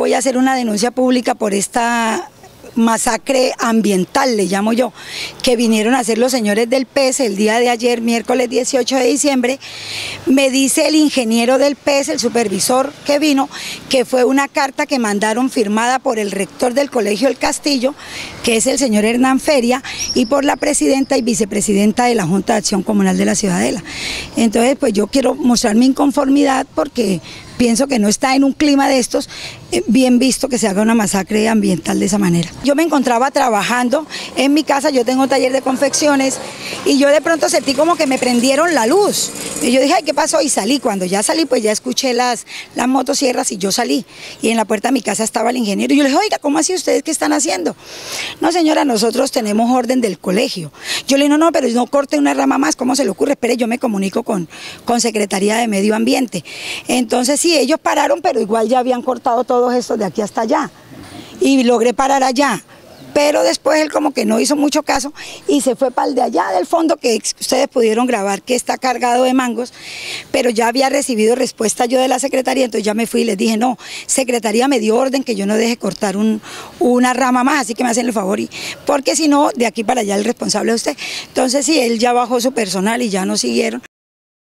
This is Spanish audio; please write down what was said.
voy a hacer una denuncia pública por esta masacre ambiental, le llamo yo, que vinieron a hacer los señores del PES el día de ayer, miércoles 18 de diciembre. Me dice el ingeniero del PES, el supervisor que vino, que fue una carta que mandaron firmada por el rector del Colegio El Castillo, que es el señor Hernán Feria, y por la presidenta y vicepresidenta de la Junta de Acción Comunal de la Ciudadela. Entonces, pues yo quiero mostrar mi inconformidad porque pienso que no está en un clima de estos bien visto que se haga una masacre ambiental de esa manera. Yo me encontraba trabajando en mi casa, yo tengo un taller de confecciones y yo de pronto sentí como que me prendieron la luz. Y yo dije, ay, ¿qué pasó? Y salí. Cuando ya salí, pues ya escuché las motosierras y yo salí. Y en la puerta de mi casa estaba el ingeniero. Y yo le dije, oiga, ¿cómo así ustedes qué están haciendo? No, señora, nosotros tenemos orden del colegio. Yo le dije, no, pero no corte una rama más, ¿cómo se le ocurre? Espere, yo me comunico con Secretaría de Medio Ambiente. Entonces sí, ellos pararon, pero igual ya habían cortado todos estos de aquí hasta allá. Y logré parar allá. Pero después él como que no hizo mucho caso y se fue para el de allá del fondo, que ustedes pudieron grabar que está cargado de mangos, pero ya había recibido respuesta yo de la secretaría, entonces ya me fui y les dije, no, secretaría me dio orden que yo no deje cortar una rama más, así que me hacen el favor, porque si no, de aquí para allá el responsable es usted. Entonces sí, él ya bajó su personal y ya no siguieron.